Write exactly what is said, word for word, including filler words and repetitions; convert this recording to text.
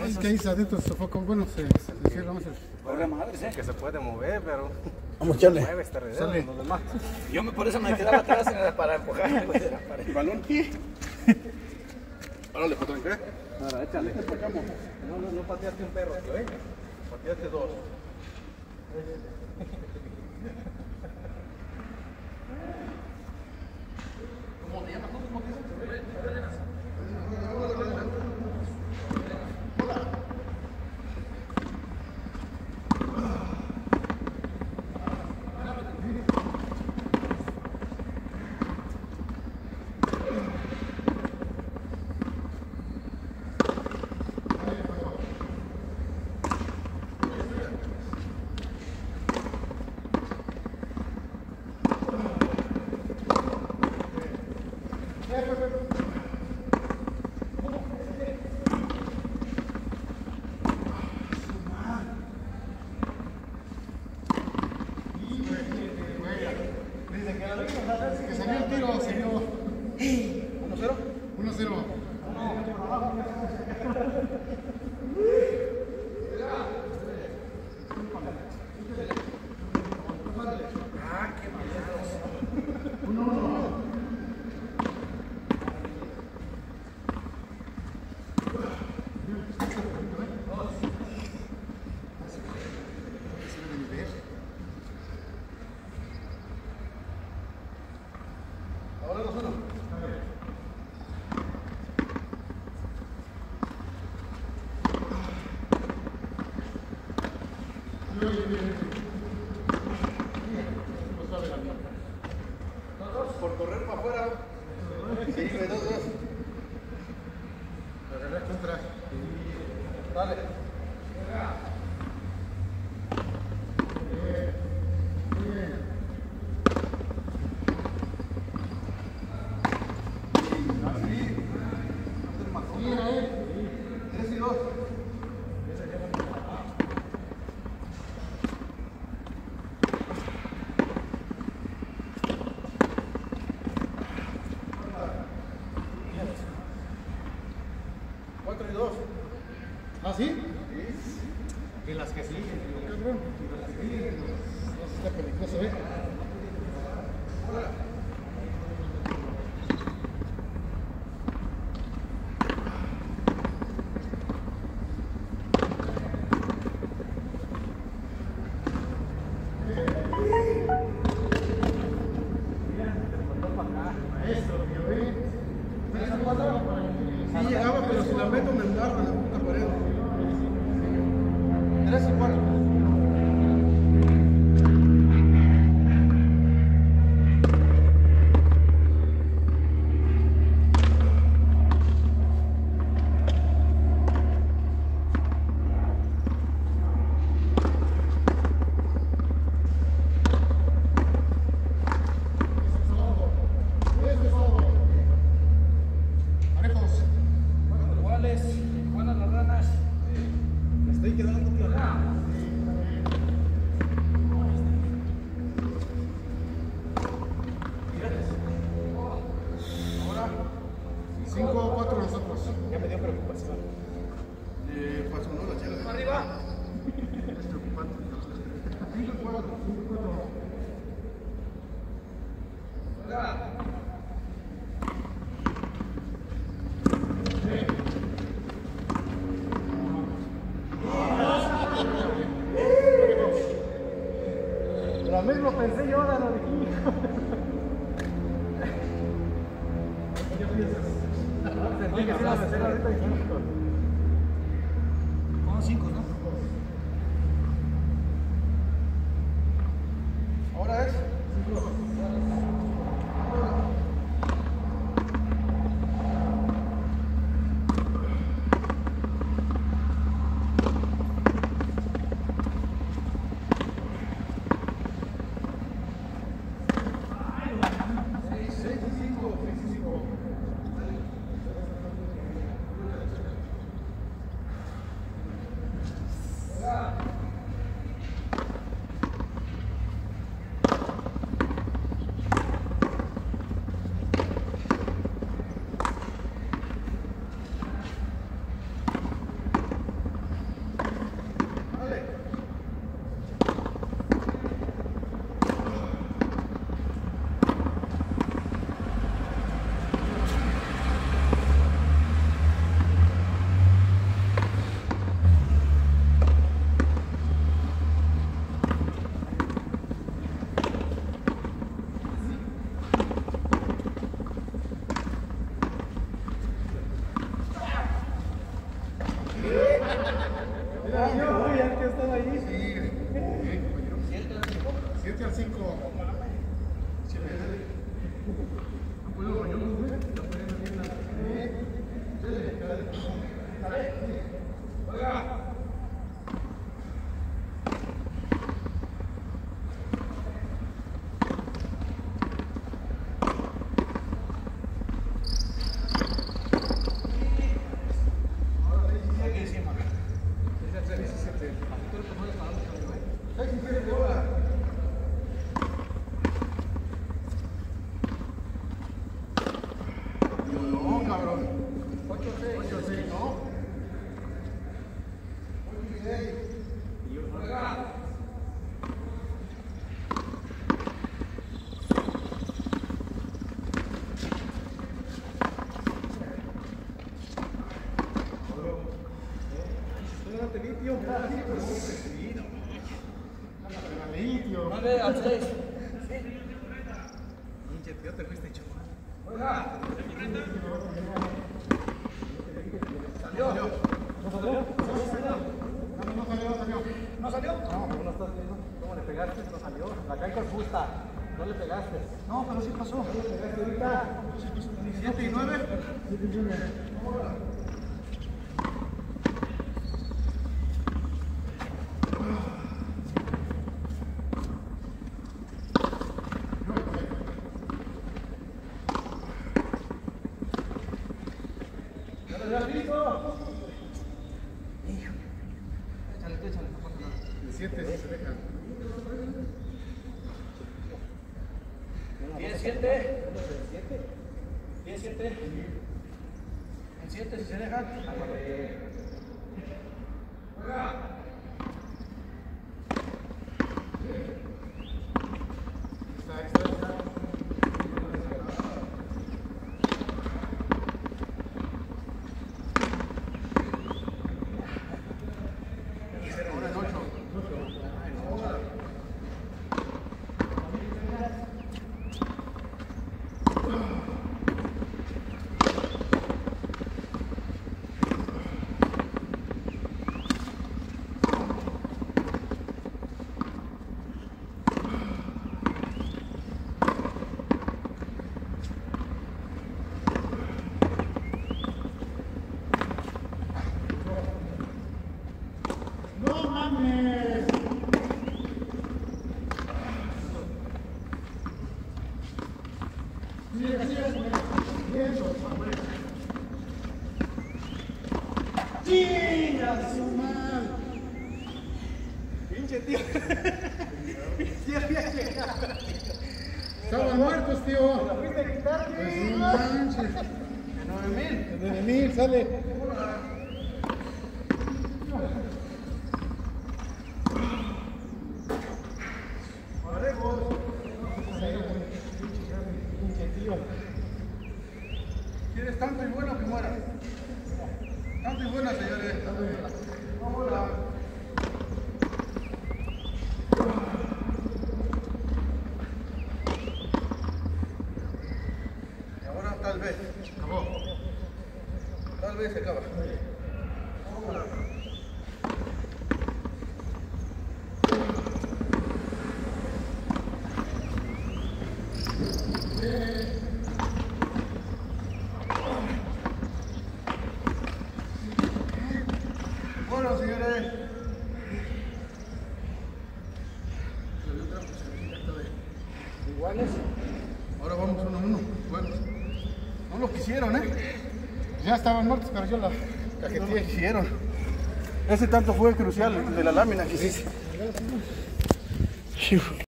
Es que ahí adentro se fue con bueno, se, se cierra más el... Corre madre, sí. Que se puede mover, pero... Vamos a echarle. Mueve este redero, Sale. los demás. Yo me, por eso me quedaba atrás eh, para empujar, güey, de la pared. ¿El balón? Órale, patrón, ¿qué? Ahora, échale. No, no, no pateaste un perro, tío, ¿eh? Pateaste dos. Que salió el tiro, salió ¿uno cero? uno cero. Ahora dos uno. Por correr para afuera. Sí, güey, dos, dos. Agarré contra. Dale. Tres y dos. Cuatro y dos. ¿Ah, sí? Y las que siguen, cabrón. Y las que siguen. Eso está peligroso, ¿eh? Sí llegaba, pero si la meto me embarro en la puta pared. Tres y cuatro. Iguales, buenas las ranas. Me estoy quedando piola. cinco o cuatro nosotros. Ya me dio preocupación. Eh, pasó no la chela. Arriba. Es preocupante. cinco y cuatro, cinco y cuatro. Arriba. ya que estaba ahí. Sí, siete al cinco. No, cabrón. ocho seis, ¿no? Litio. nueve al seis. Pinche tío, te fuiste hecho. ¿Salió? ¿No salió? No, no salió, no salió. ¿No salió? No, no estás viendo cómo le pegaste, no salió. La cancha es justa, no le pegaste. No, pero sí pasó. No le pegaste ahorita. siete y nueve. siete si se deja. diez siete. diez siete. En siete si se dejan. Está, está, está. Ahora en ocho. ¡No mames! Sigue, sigue, sigue. Eso, ¡chinga su madre! Pinche tío. Ya había llegado. Estaban muertos, tío. ¿La fuiste a quitar, Pues tío? no manches. nueve mil. nueve mil sale. Pinche tío. ¿Quieres tanto y bueno que muera? Tanto y buena, señores. Hola. Y ahora tal vez. Acabó. Tal vez se acaba. Hola. Bueno, señores. Iguales. Ahora vamos uno a uno. Bueno, no lo quisieron, ¿eh? Ya estaban muertos, pero yo la No lo quisieron. Ese tanto fue el crucial de la lámina que hiciste.